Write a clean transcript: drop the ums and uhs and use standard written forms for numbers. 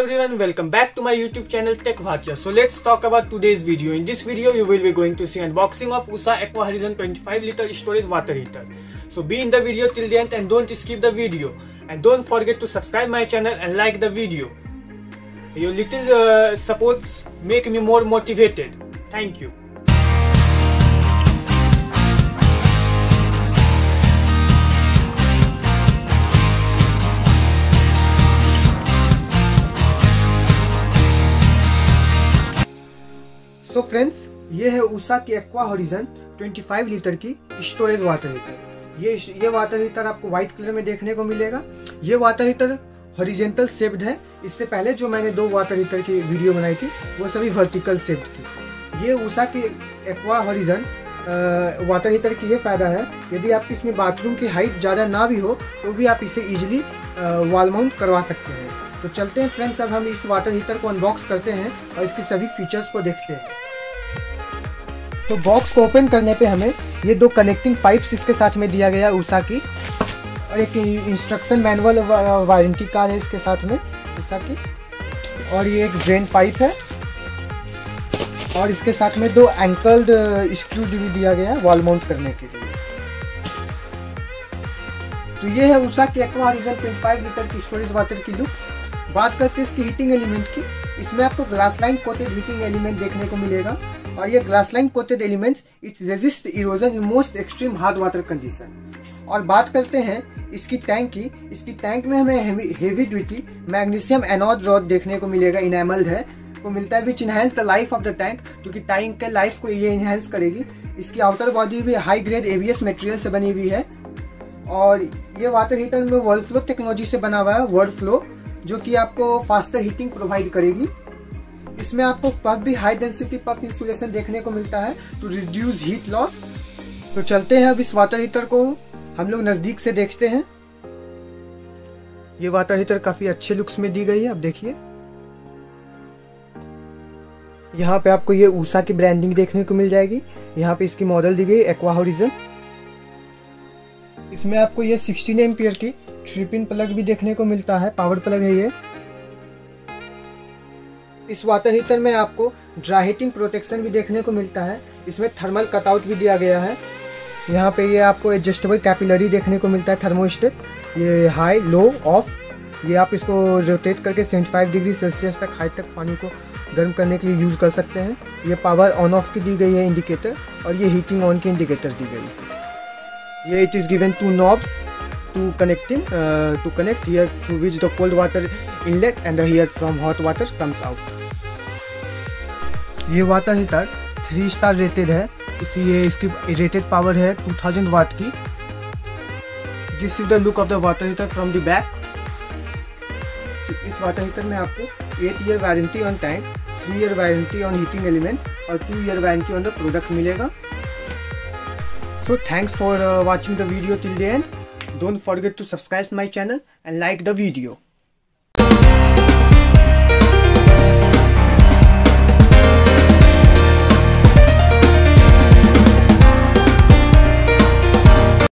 everyone, welcome back to my YouTube channel Tech Bhatya. So let's talk about today's video. In this video you will be going to see unboxing of USA Aqua Horizon 25 liter storage water heater. So be in the video till the end and don't skip the video. And don't forget to subscribe my channel and like the video. Your little supports make me more motivated. Thank you. तो friends, ये है उषा की Aqua Horizon 25 litre की storage water heater. ये water heater आपको white colour में देखने को मिलेगा। ये वाटर हीटर हॉरिजेंटल शेप्ड है। इससे पहले जो मैंने दो वाटर हीटर की वीडियो बनाई थी वो सभी वर्टिकल शेप्ड थी। ये उषा की एक्वा हॉरिजन वाटर हीटर की ये फायदा है, यदि आपकी इसमें बाथरूम की हाइट ज़्यादा ना भी हो तो भी आप इसे इजीली वॉल माउंट करवा सकते हैं। तो चलते हैं फ्रेंड्स, अब हम इस वाटर हीटर को अनबॉक्स करते हैं और इसके सभी फीचर्स को देखते हैं। तो बॉक्स को ओपन करने पे हमें ये दो कनेक्टिंग पाइप्स इसके साथ में दिया गया है उषा की, और एक इंस्ट्रक्शन मैनुअल वारंटी कार्ड है इसके साथ में उषा की, और ये एक ड्रेन पाइप है, और इसके साथ में दो एंकल्ड स्क्रू भी दिया गया है वॉल माउंट करने के लिए। तो ये है उषा की एक्वा हॉरिजन 25 लीटर की स्टोरेज वाटर की लुक्स। बात करते हैं इसकी हीटिंग एलिमेंट की। इसमें आपको glass line coated heating element देखने को मिलेगा, और ये glass line coated elements it's resist erosion in most extreme hard water condition. और बात करते हैं इसकी टैंक की। इसकी टैंक में हमें heavy duty magnesium anode rod देखने को मिलेगा, इनेमल्ड है को मिलता है, which enhance the life of the tank, जो कि टैंक के लाइफ को ये इनहेंस करेगी। इसकी आउटर बॉडी भी हाई ग्रेड एबीएस मटेरियल से बनी हुई है, और ये वाटर हीटर में वर्ल्ड फ्लो टेक्नोलॉजी से बना हुआ है, वर्ल्ड फ्लो, जो कि आपको फास्टर हीटिंग प्रोवाइड करेगी। इसमें आपको पफ भी हाई डेंसिटी पफ इंसुलेशन देखने को मिलता है टू रिड्यूस हीट लॉस। तो चलते हैं अब इस वाटर हीटर को हम लोग नजदीक से देखते हैं। ये वाटर हीटर काफी अच्छे लुक्स में दी गई है। अब देखिए, यहाँ पे आपको ये उषा की ब्रांडिंग देखने को मिल जाएगी। यहाँ पे इसकी मॉडल दी गई एक्वा हॉरिजन। इसमें आपको ये 16 एम्पियर की 3 पिन प्लग भी देखने को मिलता है, पावर प्लग है ये। इस वाटर हीटर में आपको ड्राई हीटिंग प्रोटेक्शन भी देखने को मिलता है। इसमें थर्मल कटआउट भी दिया गया है। यहाँ पे ये आपको एडजस्टेबल कैपिलरी देखने को मिलता है, थर्मोस्टेट, ये हाई लो ऑफ। ये आप इसको रोटेट करके 75 डिग्री सेल्सियस तक हाई तक पानी को गर्म करने के लिए यूज कर सकते हैं। ये पावर ऑन ऑफ की दी गई है इंडिकेटर, और ये हीटिंग ऑन की इंडिकेटर दी गई है। ये it is given 2 knobs to connect here through which the cold water inlet and here from hot water comes out. ये वाटर हीटर 3 स्टार रेटेड है, इसलिए इसकी रेटेड पावर है 2000 वाट की। This is the look of the water heater from the back. इस water heater में आपको 8 year warranty on tank, 3 year warranty on heating element और 2 year warranty on the product मिलेगा। So thanks for watching the video till the end. Don't forget to subscribe my channel and like the video.